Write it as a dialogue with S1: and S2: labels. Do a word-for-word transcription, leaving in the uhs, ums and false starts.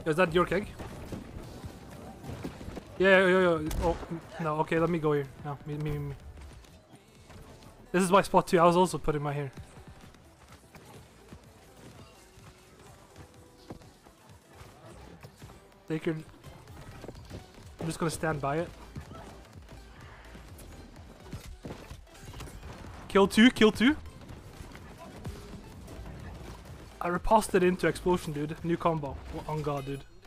S1: Is that your keg? Yeah, yeah, yeah, yeah. Oh, no, okay, let me go here. No, me, me, me, me. This is my spot too. I was also putting my here. Take your... I'm just gonna stand by it. Kill two, kill two. I riposted into explosion, dude. New combo. On God, dude.